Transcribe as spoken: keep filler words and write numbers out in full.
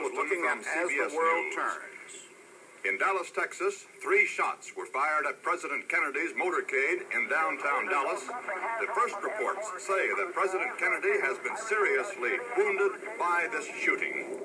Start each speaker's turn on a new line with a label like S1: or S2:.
S1: looking at As the World Turns. In Dallas, Texas, three shots were fired at President Kennedy's motorcade in downtown Dallas. The first reports say that President Kennedy has been seriously wounded by this shooting.